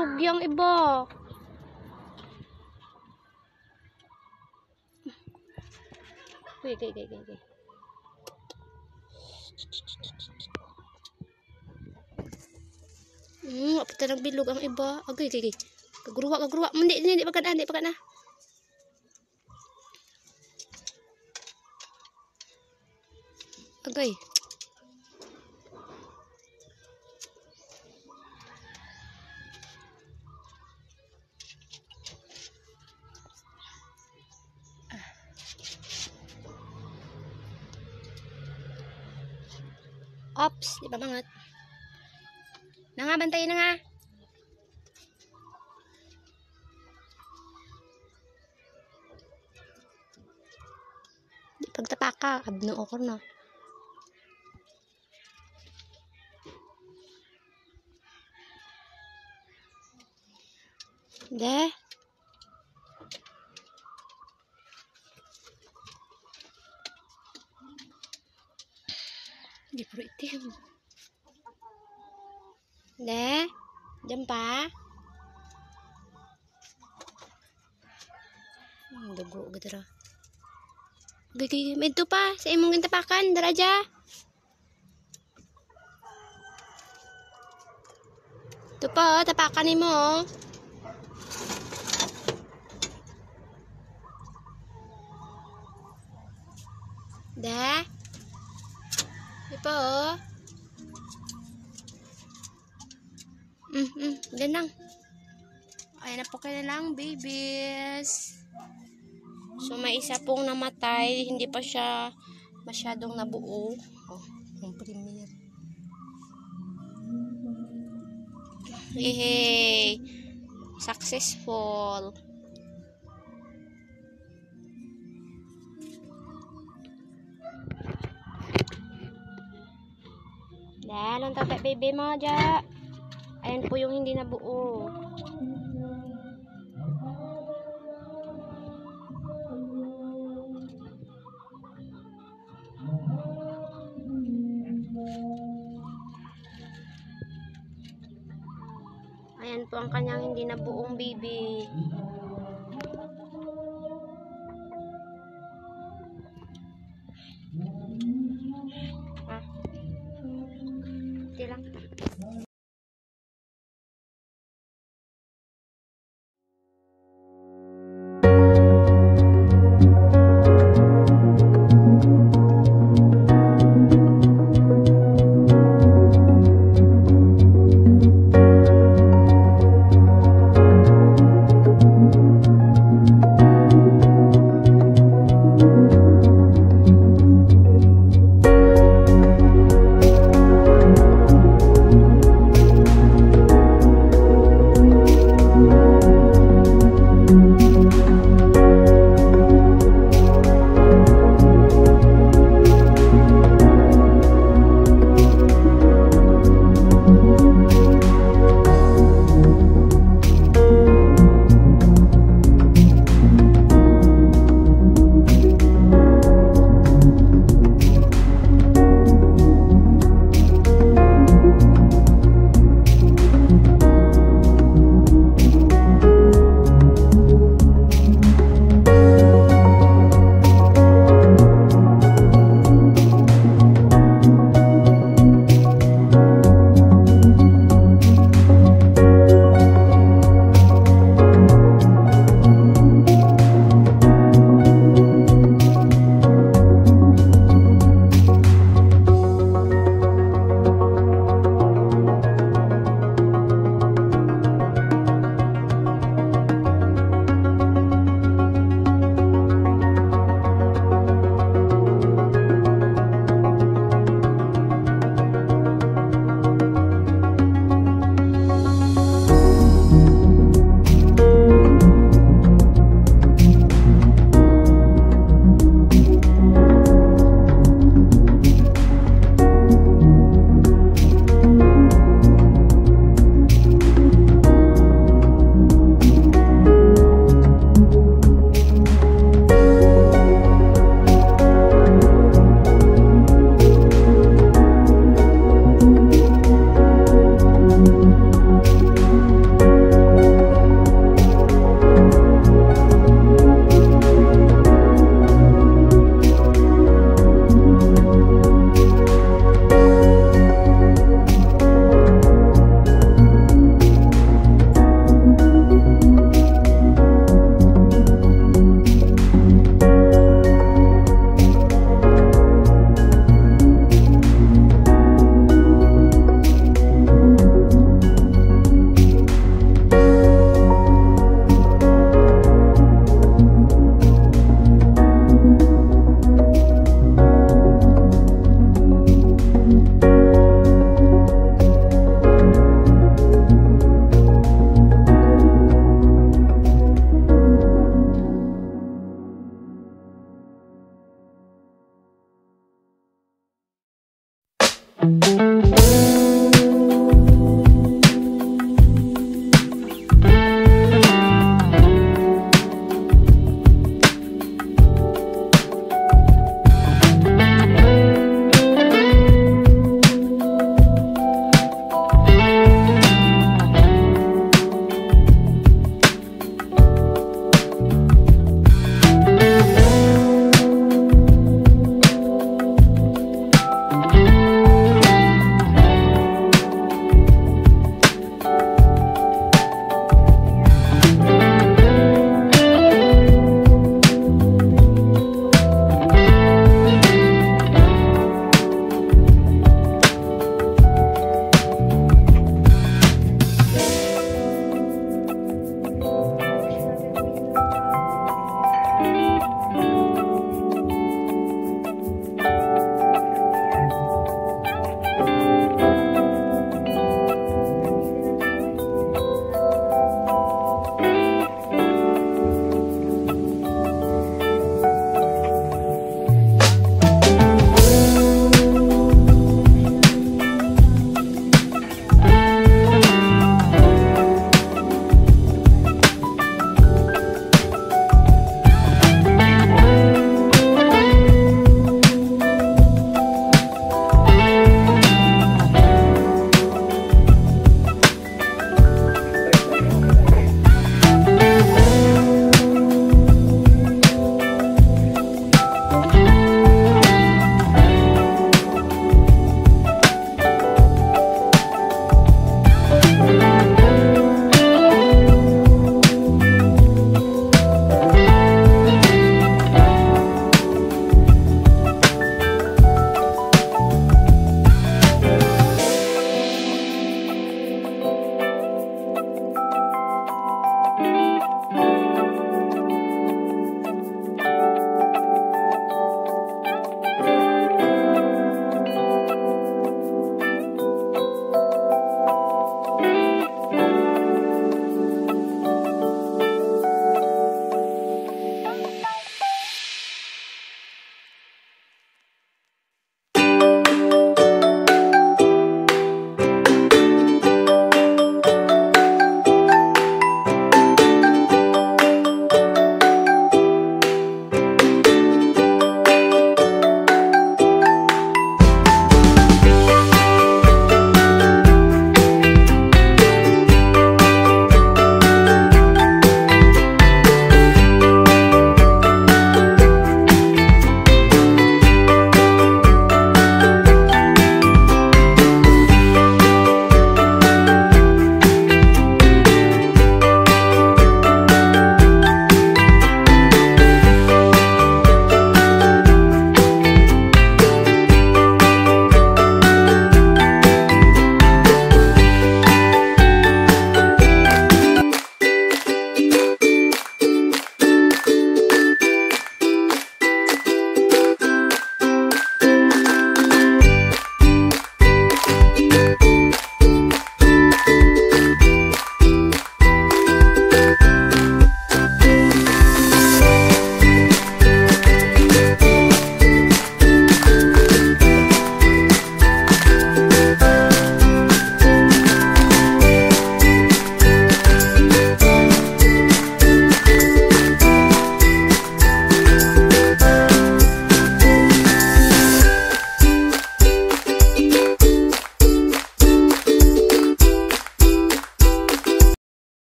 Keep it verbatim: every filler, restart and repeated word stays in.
bilog yang iba. Wait, wait, wait, wait. Hmm, apa tanang bilog ang iba. Agay, agay, agay. Kagruwa, kagruwa. Hindi, hindi, hindi, pagka na, hindi, pagka na. Agay. Ops, di ba banget? Na nga, bantayin na nga. Di pagtapak ka, abno ko na. De. Di puro itim. De. Diyan pa. Ang dugo gadara. Gigi, may ito pa sa imong gintapakan, daraja. Ito pa, oh, tapakan ni mo. Da. Ito pa, oh. Mm, mm, yan lang. Ayan na po kayo lang, babies. So, may isa pong namatay. Hindi pa siya masyadong nabuo. Oh, yung premier. Hey, successful. Dahil, ang tatay baby mo, dya. Ayan po yung hindi nabuo. Ayan po ang kanyang hindi nabuong baby.